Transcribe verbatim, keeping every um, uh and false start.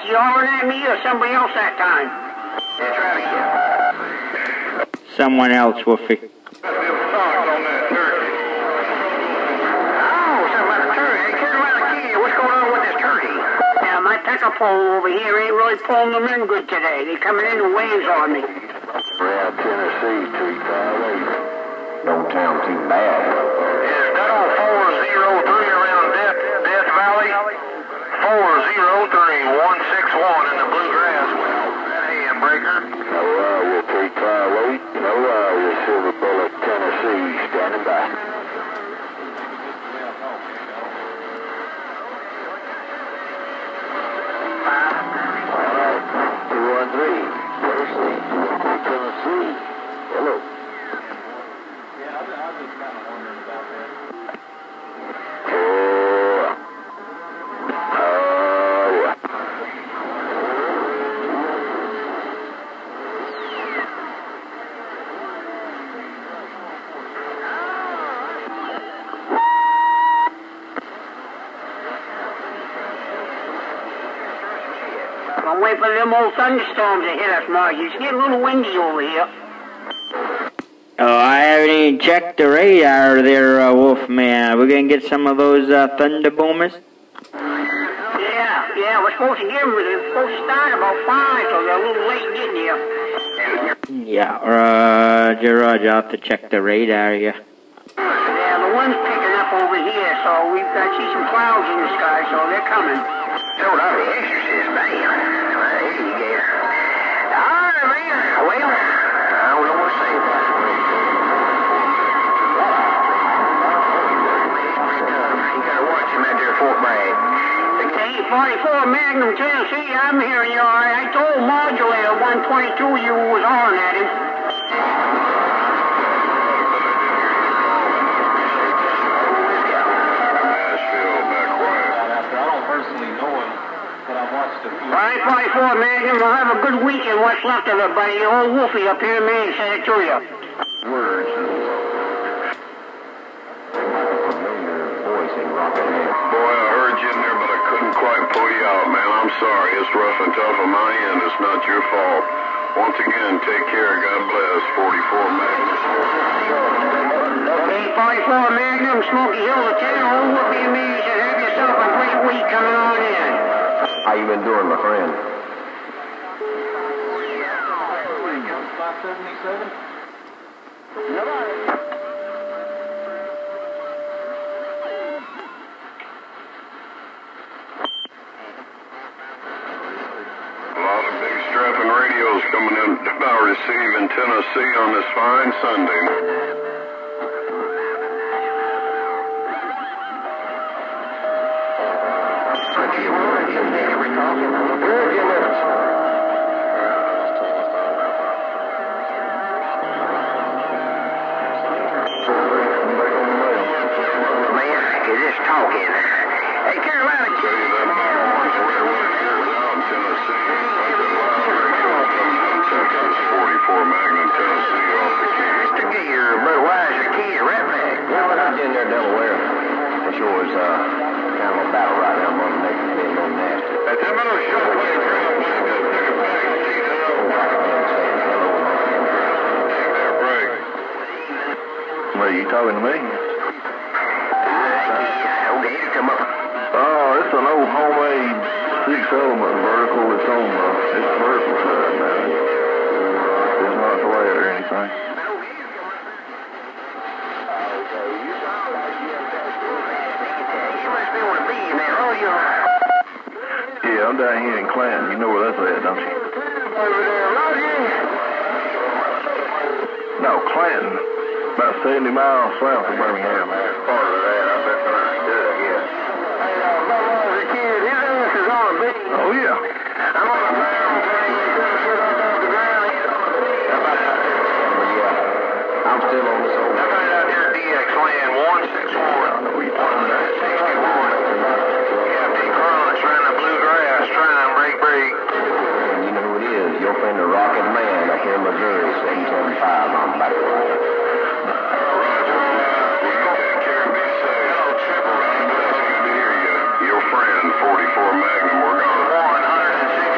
you hollering at me or somebody else that time? Yeah, try it again. Someone else, Wolfie. Oh, something about the turkey. Hey, Carolina Kid, what's going on with this turkey? Yeah, my tackle pole over here ain't really pulling them in good today. They coming in in waves on me. Around Tennessee, three five eight. Don't sound too bad. Is that on four zero three around Death, Death Valley? four zero three one six one in the Bluegrass. Well, that A M breaker. No Iowa, three five eight. No Iowa, Silver Bullet, Tennessee, standing by. two one three, Tennessee, Tennessee. Hello. Yeah, I was just kind of wondering about that. I'm waiting for them old thunderstorms to hit us, Margie. It's getting a little windy over here. Oh, I haven't even checked the radar there, uh, Wolfman. We're going to get some of those uh, thunder boomers? Yeah, yeah, we're supposed to get them. They're supposed to start about five, so they're a little late getting here. Yeah, Roger, Roger. I'll have to check the radar, yeah. Yeah, the wind's picking up over here, so we've got to see some clouds in the sky, so they're coming. So, I'm the exorcist, bam. Alligator. All right, man. Well, I don't know what to say about it. You gotta watch him out there at Fort Bragg. eight forty-four Magnum, Tennessee, I'm hearing you all right. I told Modulator one twenty-two you was on at him. five forty-four Magnum, we'll have a good weekend. What's left of it, buddy? Old Wolfie up here in Maine said it to you. Words. Familiar voice in Rocket Man. Boy, I heard you in there, but I couldn't quite pull you out, man. I'm sorry. It's rough and tough on my end. It's not your fault. Once again, take care. God bless. forty-four Magnum. eight forty-four Magnum, Smoky Hill to ten. Old Wolfie and me said have yourself a great week coming on in. How you been doing, my friend? five seventy-seven? A lot of big strapping radios coming in about receiving Tennessee on this fine Sunday. Talking. Hey, Carolina Kid. forty-four Magnum, Tennessee, off the key. To get your Budweiser key to Red Bag. Well, I'm in there, Delaware. It sure is uh, kind of a battle right now. Mother Nature's being a little nasty. Hey, tell me those show play around. Let's go take a back and see that over. Take that break. What, are you talking to me? Come up. Oh, it's an old homemade six element vertical. It's on the, it's vertical side now. It's not flat or anything. You must be one of these now, oh, you Yeah, I'm down here in Clanton. You know where that's at, don't you? over there, Roger. No, Clanton. About seventy miles south of Birmingham. Part of that, I bet I understood, yeah. Hey, uh, Budweiser Kid, his ass is on a big. Oh, yeah. I'm on the ground, playing you couldn't sit on top of the ground. How about that? Yeah. I'm still on this old. How about out here at D X land one six one? one sixty-one. Captain Crunch running the bluegrass, trying to break break. And you know who it is. Your friend, the Rocket Man, up here in Missouri, seven seventy-five on the back line. Your friend, forty-four Magnum, we're going. one sixty.